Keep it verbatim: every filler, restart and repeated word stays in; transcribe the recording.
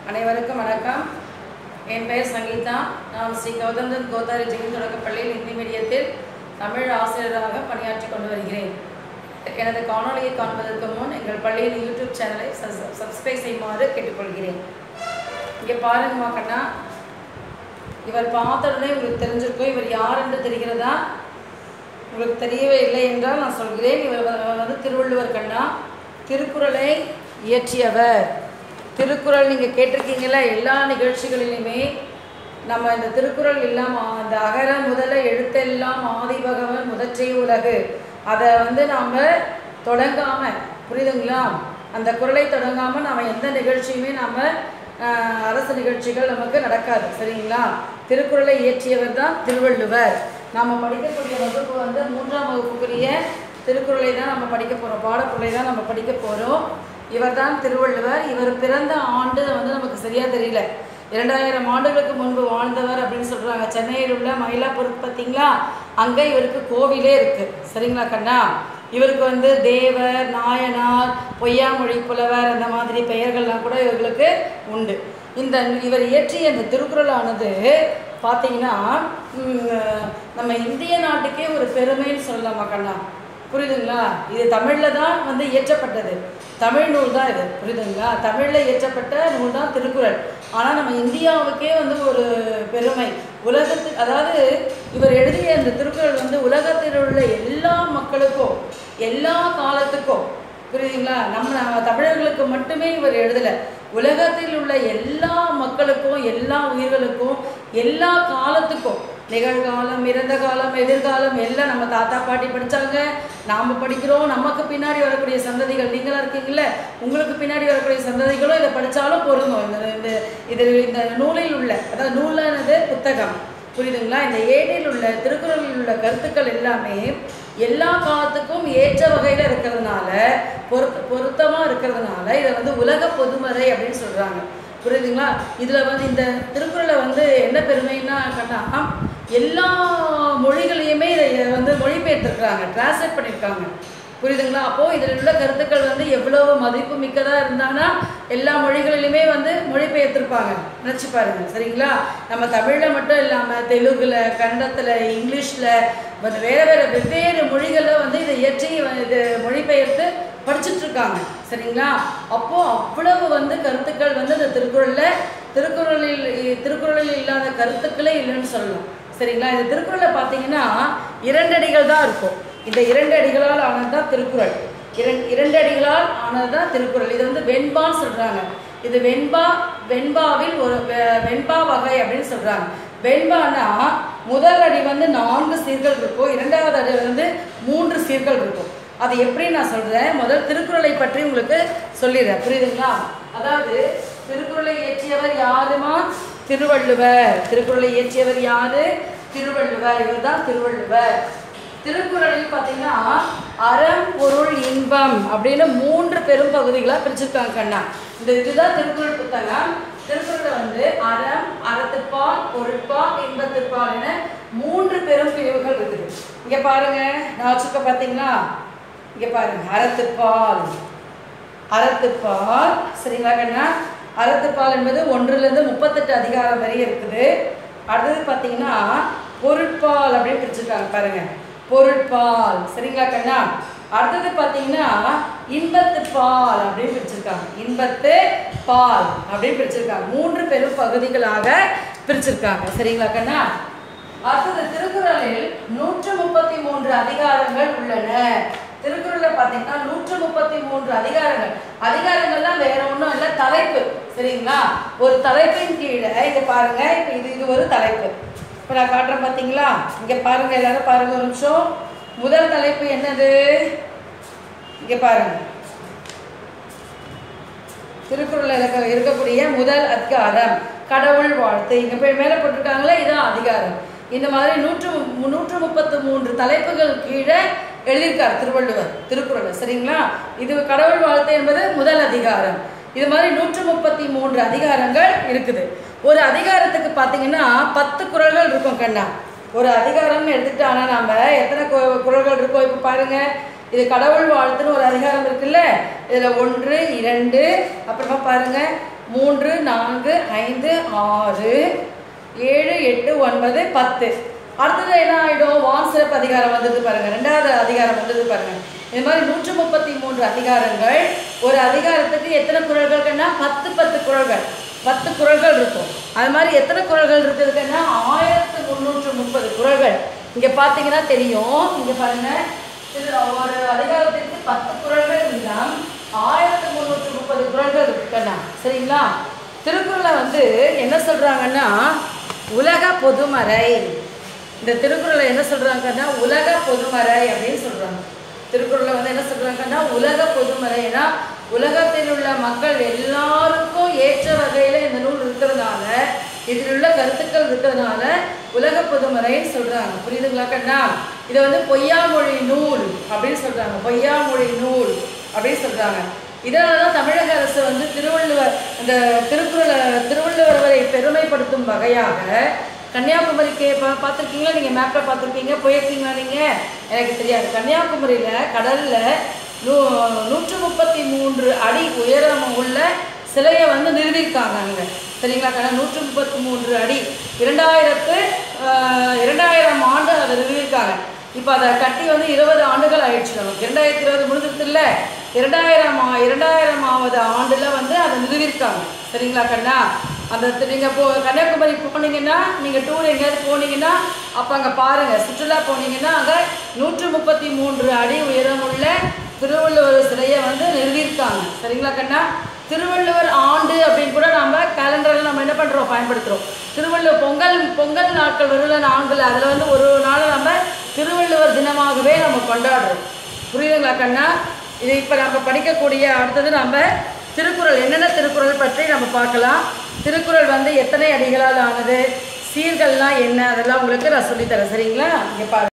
அனைவருக்கும் வணக்கம். என் பெயர் சங்கீதா. நான் ஸ்ரீ கௌதந்தன் கோத்தாரி ஜெயின் தொடக்கப்பள்ளியில் இந்தி மீடியத்தில் தமிழ் ஆசிரியராக பணியாற்றி கொண்டு வருகிறேன். எனது காணொலியை காண்பதற்கு முன் எங்கள் பள்ளியின் யூடியூப் சேனலை சப்ஸ்கிரைப் செய்யுமாறு கேட்டுக்கொள்கிறேன். இங்கே பாருங்கம்மா கண்ணா, இவர் பார்த்தவுடனே உங்களுக்கு தெரிஞ்சிருக்கும். இவர் யார் என்று தெரிகிறதா? உங்களுக்கு தெரியவே இல்லை என்றால் நான் சொல்கிறேன். இவர் வந்து திருவள்ளுவர் கண்ணா. திருக்குறளை இயற்றியவர். திருக்குறள் நீங்கள் கேட்டிருக்கீங்களா? எல்லா நிகழ்ச்சிகளிலுமே நம்ம இந்த திருக்குறள் இல்லாமல் அந்த அகர முதல எழுத்தெல்லாம் ஆதி பகவன் முதற்றே உலகு அதை வந்து நாம் தொடங்காமல், புரியுதுங்களா? அந்த குறளை தொடங்காமல் நாம் எந்த நிகழ்ச்சியுமே நாம் அரசு நிகழ்ச்சிகள் நமக்கு நடக்காது, சரிங்களா? திருக்குறளை இயற்றியவர் தான் திருவள்ளுவர். நாம் படிக்கக்கூடிய வகுப்பு வந்து மூன்றாம் வகுப்புக்குரிய திருக்குறளை தான் நம்ம படிக்க போகிறோம், பாடக்குறளை தான் நம்ம படிக்க போகிறோம். இவர் தான் திருவள்ளுவர். இவர் பிறந்த ஆண்டு வந்து நமக்கு சரியாக தெரியல. இரண்டாயிரம் ஆண்டுகளுக்கு முன்பு வாழ்ந்தவர் அப்படின்னு சொல்கிறாங்க. சென்னையில் உள்ள மயிலாப்பூர் பார்த்தீங்களா, அங்கே இவருக்கு கோவிலே இருக்குது, சரிங்களா கண்ணா? இவருக்கு வந்து தேவர், நாயனார், பொய்யாமொழி புலவர் அந்த மாதிரி பெயர்கள்லாம் கூட இவர்களுக்கு உண்டு. இந்த இவர் இயற்றிய இந்த திருக்குறளானது பார்த்தீங்கன்னா நம்ம இந்திய நாட்டுக்கே ஒரு பெருமைன்னு சொல்லலாமா கண்ணா? புரியுதுங்களா? இது தமிழில் தான் வந்து இயற்றப்பட்டது, தமிழ் நூல் தான் இது, புரியுதுங்களா? தமிழில் இயற்றப்பட்ட நூல் தான் திருக்குறள். ஆனால் நம்ம இந்தியாவுக்கே வந்து ஒரு பெருமை. உலகத்தில், அதாவது இவர் எழுதிய இந்த திருக்குறள் வந்து உலகத்தில் உள்ள எல்லா மக்களுக்கும் எல்லா காலத்துக்கும், புரியுதுங்களா? நம்ம தமிழர்களுக்கு மட்டுமே இவர் எழுதலை, உலகத்தில் உள்ள எல்லா மக்களுக்கும் எல்லா உயிர்களுக்கும் எல்லா காலத்துக்கும், நிகழ்காலம், இறந்த காலம், எதிர்காலம் எல்லாம் நம்ம தாத்தா பாட்டி படித்தாங்க, நாம் படிக்கிறோம், நமக்கு பின்னாடி வரக்கூடிய சந்ததிகள், நீங்களாக இருக்கீங்கள, உங்களுக்கு பின்னாடி வரக்கூடிய சந்ததிகளும் இதை படித்தாலும் பொருந்தும். இந்த இந்த இதில் இந்த நூலில் உள்ள, அதாவது நூலானது புத்தகம், புரியுதுங்களா? இந்த ஏட்டில் உள்ள திருக்குறளில் உள்ள கருத்துக்கள் எல்லாமே எல்லா காலத்துக்கும் ஏற்ற வகையில் இருக்கிறதுனால, பொருத்த பொருத்தமாக இருக்கிறதுனால இதை வந்து உலக பொதுமறை அப்படின்னு சொல்கிறாங்க, புரியுதுங்களா? இதில் வந்து இந்த திருக்குறளை வந்து என்ன பெருமைன்னா கண்ணா, எல்லா மொழிகளையுமே இதை வந்து மொழிபெயர்த்திருக்கிறாங்க, டிரான்ஸ்லேட் பண்ணியிருக்காங்க, புரியுதுங்களா? அப்போது இதில் உள்ள கருத்துக்கள் வந்து எவ்வளவு மதிப்பு மிக்கதாக இருந்தாங்கன்னா எல்லா மொழிகளிலுமே வந்து மொழிபெயர்த்திருப்பாங்க, நினச்சி பாருங்கள், சரிங்களா? நம்ம தமிழில் மட்டும் இல்லாமல் தெலுங்கில், கன்னடத்தில், இங்கிலீஷில் வந்து வேறு வேறு வெவ்வேறு மொழிகளில் வந்து இதை இயற்றி இது மொழிபெயர்த்து படிச்சுட்ருக்காங்க, சரிங்களா? அப்போது அவ்வளவு வந்து கருத்துக்கள் வந்து இந்த திருக்குறளில் திருக்குறளில் திருக்குறளில் இல்லாத கருத்துக்களே இல்லைன்னு சொல்லலாம், சரிங்களா? இந்த திருக்குறளை பார்த்தீங்கன்னா இரண்டு அடிகள் தான் இருக்கும். இந்த இரண்டு அடிகளால் ஆனது தான் திருக்குறள். இரண் இரண்டு அடிகளால் ஆனது தான் திருக்குறள். இது வந்து வெண்பான்னு சொல்கிறாங்க. இது வெண்பா, வெண்பாவில் ஒரு வெண்பா வகை அப்படின்னு சொல்கிறாங்க. வெண்பானா முதல் அடி வந்து நான்கு சீர்கள் இருக்கும், இரண்டாவது அடி வந்து மூன்று சீர்கள் இருக்கும். அது எப்படி நான் சொல்கிறேன், முதல் திருக்குறளை பற்றி உங்களுக்கு சொல்லிடுறேன், புரியுதுங்களா? அதாவது திருக்குறளை இயற்றியவர் யாருமா? திருவள்ளுவர். திருக்குறளை இயற்றியவர் யாரு? திருவள்ளுவர். இவர் தான் திருவள்ளுவர். திருக்குறளில் பார்த்தீங்கன்னா அறம், பொருள், இன்பம் அப்படின்னு மூன்று பெரும் பகுதிகளாக பிரிச்சிருக்காங்க கண்ணா. இந்த இதுதான் திருக்குறள் புத்தகம். திருக்குறள் வந்து அறம், அறத்துப்பால், பொருட்பால், இன்பத்துப்பால் என மூன்று பெரும் பிரிவுகள் இருக்குது. இங்கே பாருங்க, நான் வச்சுக்க பார்த்தீங்களா? இங்கே பாருங்க, அறத்துப்பால், அறத்துப்பால், சரிங்களா கண்ணா? அறத்துப்பால் என்பது ஒன்றுலேருந்து முப்பத்தெட்டு அதிகாரம் வரை இருக்குது. அடுத்தது பார்த்தீங்கன்னா பொருட்பால் அப்படின்னு பிரிச்சிருக்காங்க பாருங்க, பொருட்பால், சரிங்களா கண்ணா? அடுத்தது பார்த்தீங்கன்னா இன்பத்து பால் அப்படின்னு பிரிச்சிருக்காங்க, இன்பத்து பால் அப்படின்னு பிரிச்சிருக்காங்க. மூன்று பெரும் பகுதிகளாக பிரிச்சிருக்காங்க, சரிங்களா கண்ணா? அடுத்தது திருக்குறளில் நூற்று முப்பத்தி மூன்று அதிகாரங்கள் உள்ளன. திருக்குறளில் பார்த்தீங்கன்னா நூற்று முப்பத்தி மூன்று அதிகாரங்கள். அதிகாரங்கள்லாம் வேற ஒன்றும் இல்லை, தலைப்பு, சரிங்களா? ஒரு தலைப்பின் கீழே இதை பாருங்க, இப்போ இது இது ஒரு தலைப்பு. இப்போ நான் காட்டுறேன் பார்த்தீங்களா? இங்கே பாருங்க, எல்லாரும் பாருங்க ஒரு நிமிஷம். முதல் தலைப்பு என்னது? இங்கே பாருங்க, திருக்குறளில் இருக்க இருக்கக்கூடிய முதல் அதிகாரம் கடவுள் வாழ்த்து. இங்கே போய் மேலே போட்டிருக்காங்களே, இதான் அதிகாரம். இந்த மாதிரி நூற்று நூற்று முப்பத்து மூன்று தலைப்புகள் கீழே எழுதியிருக்கார் திருவள்ளுவர் திருக்குறள், சரிங்களா? இது கடவுள் வாழ்த்து என்பது முதல் அதிகாரம். இது மாதிரி நூற்று முப்பத்தி மூன்று அதிகாரங்கள் இருக்குது. ஒரு அதிகாரத்துக்கு பார்த்தீங்கன்னா பத்து குறள்கள் இருக்கும் கண்ணா. ஒரு அதிகாரம்னு எடுத்துக்கிட்டு, ஆனால் நாம் எத்தனை குறள்கள் இருக்கோம் இப்போ பாருங்க. இது கடவுள் வாழ்த்துன்னு ஒரு அதிகாரம் இருக்குல்ல, இதில் ஒன்று, இரண்டு, அப்புறமா பாருங்க மூன்று நான்கு ஐந்து ஆறு ஏழு எட்டு ஒன்பது பத்து. அடுத்தது என்ன ஆகிடும்? வான் சிறப்பு அதிகாரம் வந்தது பாருங்கள், ரெண்டாவது அதிகாரம் வந்தது பாருங்கள். இது மாதிரி நூற்று முப்பத்தி மூன்று அதிகாரங்கள். ஒரு அதிகாரத்துக்கு எத்தனை குறள்கள்னா பத்து பத்து குறள்கள், பத்து குறள்கள் இருக்கும். அது மாதிரி எத்தனை குறள்கள் இருக்குதுன்னா ஆயிரத்து முந்நூற்று முப்பது குறள்கள். இங்கே பார்த்தீங்கன்னா தெரியும், இங்கே பாருங்கள், ஒரு அதிகாரத்திற்கு பத்து குறள்கள் இருந்தால் ஆயிரத்து முந்நூற்று முப்பது குறள்கள் இருக்குன்னா சரிங்களா. திருக்குறளை வந்து என்ன சொல்கிறாங்கன்னா உலக பொதுமறை. இந்த திருக்குறளை என்ன சொல்கிறாங்கன்னா உலக பொதுமறை அப்படின்னு சொல்கிறாங்க. திருக்குறளை வந்து என்ன சொல்கிறாங்கன்னா உலக பொதுமறைனா உலகத்தில் உள்ள மக்கள் எல்லாருக்கும் ஏற்ற வகையில் இந்த நூல் இருக்கிறதுனால, இதில் உள்ள கருத்துக்கள் இருக்கிறதுனால உலக பொதுமறைன்னு சொல்கிறாங்க. புரியுதுங்களா கண்ணா? இதை வந்து பொய்யாமொழி நூல் அப்படின்னு சொல்கிறாங்க, பொய்யாமொழி நூல் அப்படின்னு சொல்கிறாங்க. இதனால தான் தமிழக அரசு வந்து திருவள்ளுவர் இந்த திருக்குறளை திருவள்ளுவரை பெருமைப்படுத்தும் வகையாக கன்னியாகுமரிக்கு பா பார்த்துருக்கீங்களா? நீங்கள் மேப்பில் பார்த்துருக்கீங்க, போயிருக்கீங்களா? நீங்கள் எனக்கு தெரியாது. கன்னியாகுமரியில் கடலில் நூ நூற்று முப்பத்தி மூன்று அடி உயரம் உள்ள சிலையை வந்து நிறுவியிருக்காங்க அங்கே சரிங்களா கண்ணா. நூற்று முப்பத்தி மூன்று அடி இரண்டாயிரத்து இரண்டாயிரம் ஆண்டு அதை நிறுவியிருக்காங்க. இப்போ அதை கட்டி வந்து இருபது ஆண்டுகள் ஆயிடுச்சு. நமக்கு இரண்டாயிரத்தி இருபது முடிஞ்சிருது இல்லை, இரண்டாயிரம் இரண்டாயிரமாவது ஆண்டில் வந்து அதை நிறுவியிருக்காங்க சரிங்களா கண்ணா. அந்த நீங்கள் போ கன்னியாகுமரி போனீங்கன்னா, நீங்கள் டூர் எங்கேயாவது போனீங்கன்னா அப்போ அங்கே பாருங்கள், சுற்றுலா போனீங்கன்னா அங்கே நூற்று முப்பத்தி மூன்று அடி உயரமுள்ள திருவள்ளுவர் சிலையை வந்து நிறுவியிருக்காங்க சரிங்களா கண்ணா. திருவள்ளுவர் ஆண்டு அப்படின்னு கூட நம்ம கேலண்டரில் நம்ம என்ன பண்ணுறோம், பயன்படுத்துகிறோம். திருவள்ளுவர் பொங்கல் பொங்கல் நாட்கள் வருகிற நாட்கள் அதில் வந்து ஒரு நாள் நம்ம திருவள்ளுவர் தினமாகவே நம்ம கொண்டாடுறோம். புரியுதுங்களா கண்ணா? இது இப்போ நம்ம படிக்கக்கூடிய அடுத்தது நம்ம திருக்குறள் என்னென்ன திருக்குறள் பற்றி நம்ம பார்க்கலாம். திருக்குறள் வந்து எத்தனை அடிகளால் ஆனது, சீர்கள்லாம் என்ன, அதெல்லாம் உங்களுக்கு நான் சொல்லித்தரேன் சரிங்களா. இங்கே பாருங்கள்.